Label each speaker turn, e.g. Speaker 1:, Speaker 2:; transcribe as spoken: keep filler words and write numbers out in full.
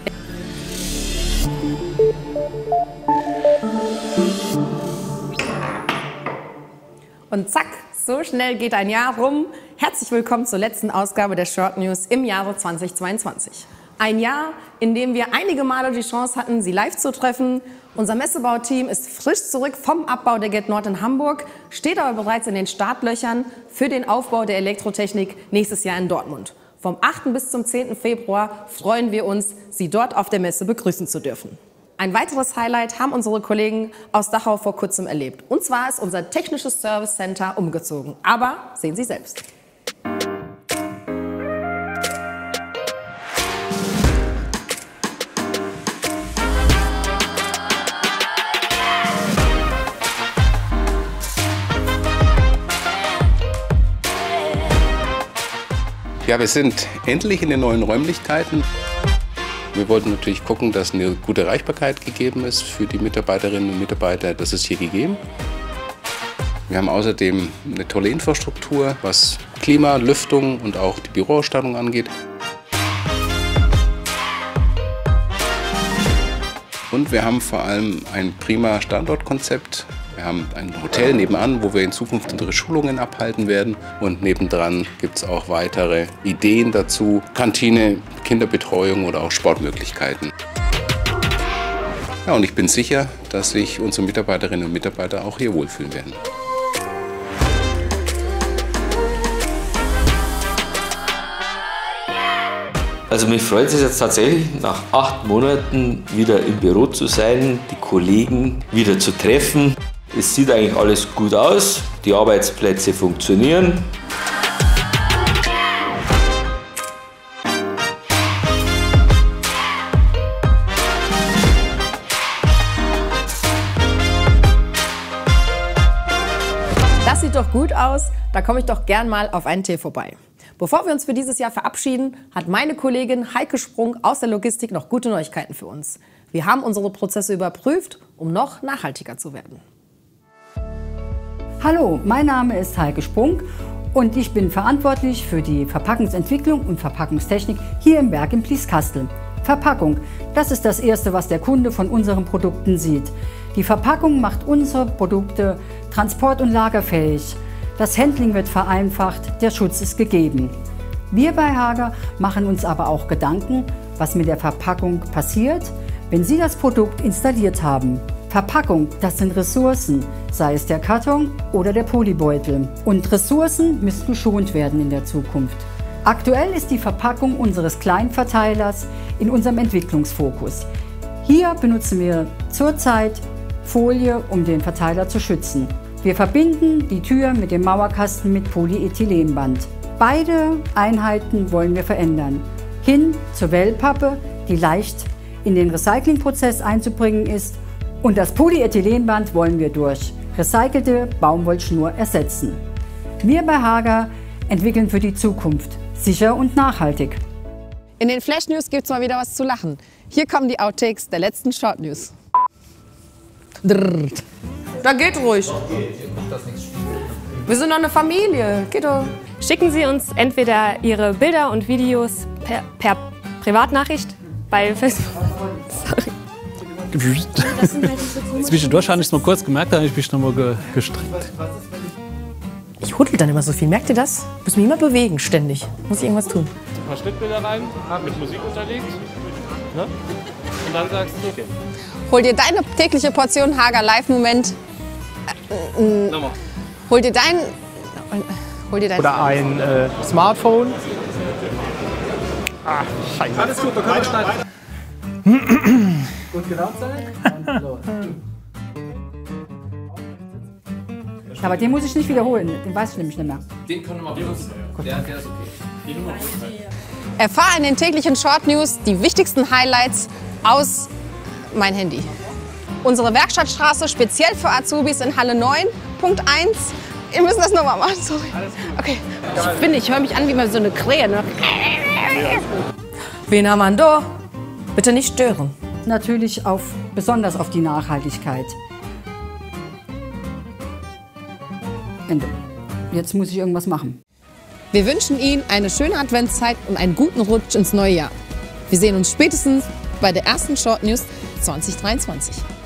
Speaker 1: Und zack, so schnell geht ein Jahr rum. Herzlich willkommen zur letzten Ausgabe der Short News im Jahre zweitausendzweiundzwanzig. Ein Jahr, in dem wir einige Male die Chance hatten, Sie live zu treffen. Unser Messebauteam ist frisch zurück vom Abbau der Get Nord in Hamburg, steht aber bereits in den Startlöchern für den Aufbau der Elektrotechnik nächstes Jahr in Dortmund. Vom achten bis zum zehnten Februar freuen wir uns, Sie dort auf der Messe begrüßen zu dürfen. Ein weiteres Highlight haben unsere Kollegen aus Dachau vor kurzem erlebt. Und zwar ist unser technisches Service Center umgezogen. Aber sehen Sie selbst.
Speaker 2: Ja, wir sind endlich in den neuen Räumlichkeiten. Wir wollten natürlich gucken, dass eine gute Erreichbarkeit gegeben ist für die Mitarbeiterinnen und Mitarbeiter. Das ist hier gegeben. Wir haben außerdem eine tolle Infrastruktur, was Klima, Lüftung und auch die Büroausstattung angeht. Und wir haben vor allem ein prima Standortkonzept. Wir haben ein Hotel nebenan, wo wir in Zukunft unsere Schulungen abhalten werden. Und nebendran gibt es auch weitere Ideen dazu. Kantine, Kinderbetreuung oder auch Sportmöglichkeiten. Ja, und ich bin sicher, dass sich unsere Mitarbeiterinnen und Mitarbeiter auch hier wohlfühlen werden.
Speaker 3: Also mich freut es jetzt tatsächlich, nach acht Monaten wieder im Büro zu sein, die Kollegen wieder zu treffen. Es sieht eigentlich alles gut aus, die Arbeitsplätze funktionieren.
Speaker 1: Das sieht doch gut aus, da komme ich doch gern mal auf einen Tee vorbei. Bevor wir uns für dieses Jahr verabschieden, hat meine Kollegin Heike Sprung aus der Logistik noch gute Neuigkeiten für uns. Wir haben unsere Prozesse überprüft, um noch nachhaltiger zu werden.
Speaker 4: Hallo, mein Name ist Heike Sprung und ich bin verantwortlich für die Verpackungsentwicklung und Verpackungstechnik hier im Werk in Blieskastel. Verpackung, das ist das Erste, was der Kunde von unseren Produkten sieht. Die Verpackung macht unsere Produkte transport- und lagerfähig. Das Handling wird vereinfacht, der Schutz ist gegeben. Wir bei Hager machen uns aber auch Gedanken, was mit der Verpackung passiert, wenn Sie das Produkt installiert haben. Verpackung, das sind Ressourcen, sei es der Karton oder der Polybeutel. Und Ressourcen müssen geschont werden in der Zukunft. Aktuell ist die Verpackung unseres Kleinverteilers in unserem Entwicklungsfokus. Hier benutzen wir zurzeit Folie, um den Verteiler zu schützen. Wir verbinden die Tür mit dem Mauerkasten mit Polyethylenband. Beide Einheiten wollen wir verändern. Hin zur Wellpappe, die leicht in den Recyclingprozess einzubringen ist. Und das Polyethylenband wollen wir durch recycelte Baumwollschnur ersetzen. Wir bei Hager entwickeln für die Zukunft, sicher und nachhaltig.
Speaker 1: In den Flash News gibt es mal wieder was zu lachen. Hier kommen die Outtakes der letzten Short News. Drrrt. Da geht ruhig. Wir sind doch eine Familie. Geht doch.
Speaker 5: Schicken Sie uns entweder Ihre Bilder und Videos per, per Privatnachricht bei Facebook. Sorry.
Speaker 6: Zwischendurch habe ich es mal kurz gemerkt, da habe ich mich noch mal ge gestreckt.
Speaker 1: Ich huddel dann immer so viel. Merkt ihr das? Ich muss mich immer bewegen, ständig. Muss ich irgendwas tun.
Speaker 7: Ein paar Schnittbilder rein, mit Musik unterlegt. Ne? Und dann sagst du, okay.
Speaker 1: Hol dir deine tägliche Portion Hager Live-Moment. Äh, äh, hol dir dein... Hol dir dein...
Speaker 7: Oder ein äh, Smartphone. Ah, scheiße. Alles gut, wir können schneiden. Gut gedacht sein. So.
Speaker 4: Aber den muss ich nicht wiederholen, den weiß ich nämlich nicht mehr.
Speaker 3: Den können wir mal benutzen. Der, der ist okay. Die Nummer
Speaker 1: Erfahr in den täglichen Short News die wichtigsten Highlights aus mein Handy. Unsere Werkstattstraße speziell für Azubis in Halle neun, Punkt eins. Wir müssen das nochmal machen, sorry. Okay. Ich finde, ich höre mich an wie mal so eine Krähe. Ne? Wen haben wir denn da? Bitte nicht stören.
Speaker 4: Natürlich auf, besonders auf die Nachhaltigkeit. Ende. Jetzt muss ich irgendwas machen.
Speaker 1: Wir wünschen Ihnen eine schöne Adventszeit und einen guten Rutsch ins neue Jahr. Wir sehen uns spätestens bei der ersten Short News zwanzig dreiundzwanzig.